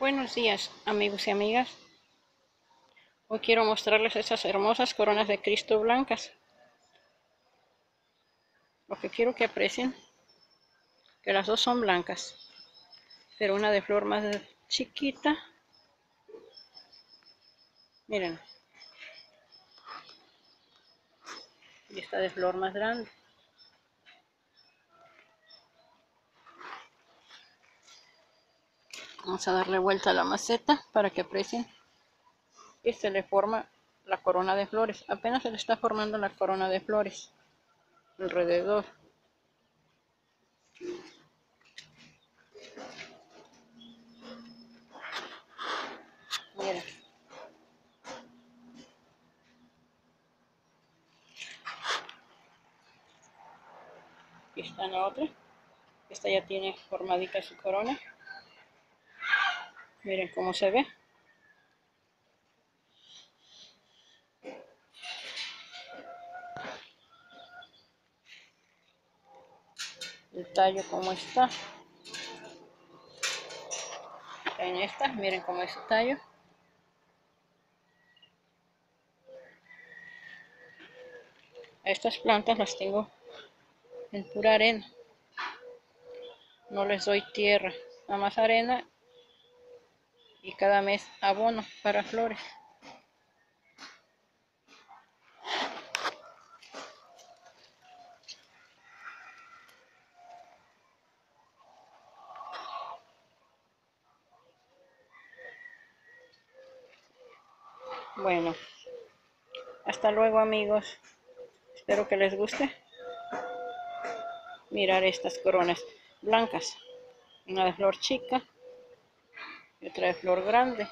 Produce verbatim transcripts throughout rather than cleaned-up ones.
Buenos días, amigos y amigas. Hoy quiero mostrarles estas hermosas coronas de Cristo blancas. Lo que quiero que aprecien, que las dos son blancas, pero una de flor más chiquita. Miren. Y esta de flor más grande. Vamos a darle vuelta a la maceta para que aprecien. Y se le forma la corona de flores. Apenas se le está formando la corona de flores alrededor. Miren. Aquí está la otra. Esta ya tiene formadita su corona. Miren cómo se ve. El tallo como está. En esta, miren cómo es el tallo. Estas plantas las tengo en pura arena. No les doy tierra, nada más arena y cada mes abono para flores. Bueno, hasta luego, amigos. Espero que les guste mirar estas coronas blancas. Una de flor chica y otra de flor grande.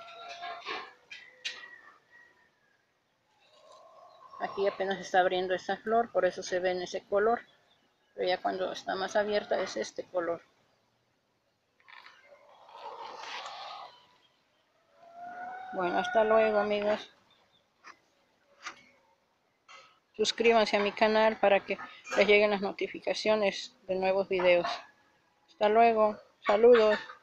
Aquí apenas está abriendo esta flor, por eso se ve en ese color. Pero ya cuando está más abierta es este color. Bueno, hasta luego, amigos. Suscríbanse a mi canal para que les lleguen las notificaciones de nuevos videos. Hasta luego. Saludos.